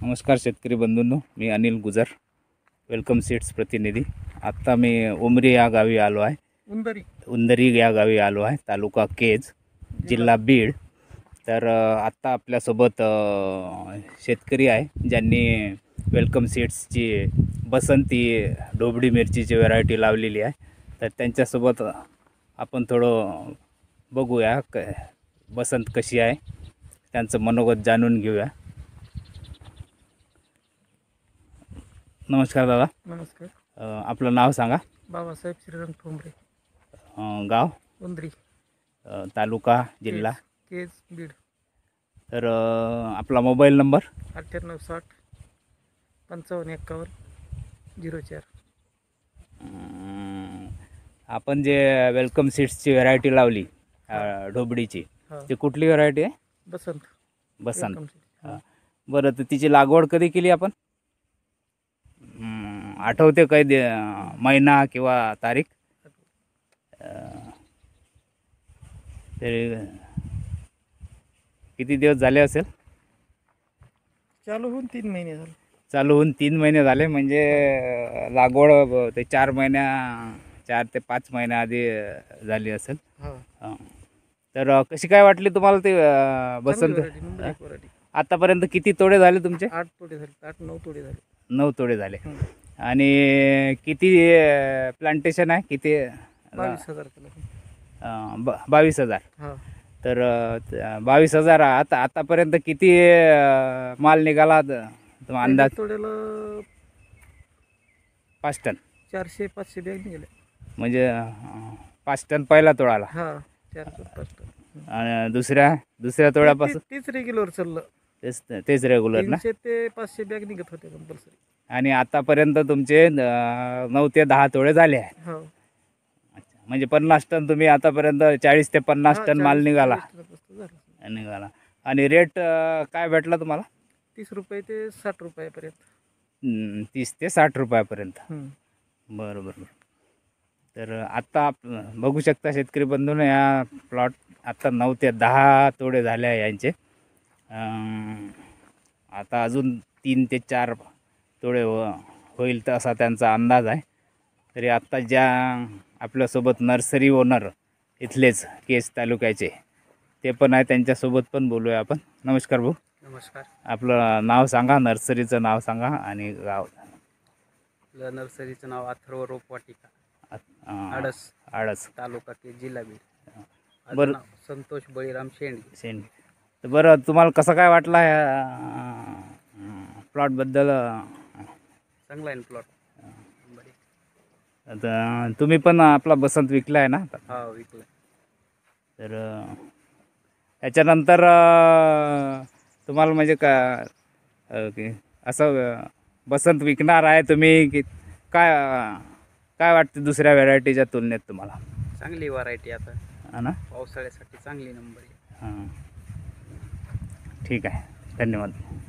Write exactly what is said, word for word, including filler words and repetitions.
नमस्कार शेतकरी बंधूंनो, मी अनिल गुजर, वेलकम सीड्स प्रतिनिधी। आत्ता मी उमरी या गावी आलो आहे। उंदरी उंदरी या गावी आलो आहे, तालुका केज, जिल्हा बीड। तर आत्ता आपल्यासोबत शेतकरी आहे ज्यांनी वेलकम सीड्सची बसंती ढोबळी मिरचीची व्हरायटी लावलेली आहे। तर त्यांच्यासोबत आपण थोडं बघूया क बसंत कशी आहे, त्यांचं मनोगत जाणून घेऊया। नमस्कार दादा। नमस्कार। आपलं नाव सांगा। बाबासाहेब श्रीराम ठोंबरे। गाव उंदरी, तालुका जिल्हा केज बीड। तर आपला मोबाईल नंबर अठ्ठ्याण्णव साठ पंचावन्न एक्कावन्न झिरो चार। आपण जे वेलकम सीड्सची व्हरायटी लावली ढोबळीची, ती कुठली व्हरायटी आहे? बसंत। बसंत। बरं, तर तिची लागवड कधी केली आपण? आठवते काही दे महिना किंवा तारीख? तरी किती दिवस झाले असेल? चालू होऊन तीन महिने झाले। चालू होऊन तीन महिने झाले, म्हणजे लागवड ते चार महिन्या चार ते पाच महिन्या आधी झाली असेल। तर कशी काय वाटली तुम्हाला ते बसंत? आतापर्यंत किती तोडे झाले तुमचे? आठ तोडे झाले, आठ नऊ तोडे झाले। नऊ तोडे झाले। आणि किती प्लांटेशन आहे? किती? बावीस हजार किलो। बावीस हजार। तर बावीस हजार आता आतापर्यंत किती माल निघाला अंदाज? तोड्याला पाच टन, चारशे पाचशे बॅग निघाले। म्हणजे पाच टन पहिला तोडाला। हा, चार पाच टन। आणि दुसऱ्या दुसऱ्या तोड्यापासून तीच रेग्युलर चाललं। तेच तेच रेग्युलर ना? तीनशे ते पाचशे बॅग निघत होते कंपल्सरी। आणि आतापर्यंत तुमचे नऊ ते दहा तोडे झाले आहेत। हो। अच्छा, म्हणजे पन्नास टन तुम्ही आतापर्यंत चाळीस ते पन्नास टन माल निघाला निघाला आणि रेट काय भेटला तुम्हाला? तीस रुपये ते साठ रुपयापर्यंत। तीस ते साठ रुपयापर्यंत। बरं बरं। तर आत्ता आप बघू शकता शेतकरी बंधूंनो, या प्लॉट आत्ता नऊ ते दहा तोडे झाले आहे यांचे। आता अजून तीन ते चार तोडे हो होईल तर असा त्यांचा अंदाज आहे। तरी आत्ता ज्या आपल्यासोबत नर्सरी ओनर इथलेच केज तालुक्याचे ते पण आहे, त्यांच्यासोबत पण बोलूया आपण। नमस्कार भाऊ। नमस्कार। आपलं नाव सांगा, नर्सरीचं नाव सांगा आणि गाव। आपलं नर्सरीचं नाव अथर्व रोपवाटिका, आडस आडस तालुका केज, जिल्हा बीड। बरं, संतोष बळीराम शेंडे शेंडे। तर बरं, तुम्हाला कसं काय वाटला ह्या प्लॉटबद्दल? चांगला आहे प्लॉट। आता तुम्ही पण आपला बसंत विकला आहे ना? हा, विकला। तर त्याच्यानंतर तुम्हाला म्हणजे का असं बसंत विकणार आहे तुम्ही की काय काय वाटतं दुसऱ्या व्हरायटीच्या तुलनेत तुम्हाला? चांगली व्हरायटी आता, हा ना? पावसाळ्यासाठी चांगली नंबर आहे। हां, ठीक आहे, धन्यवाद।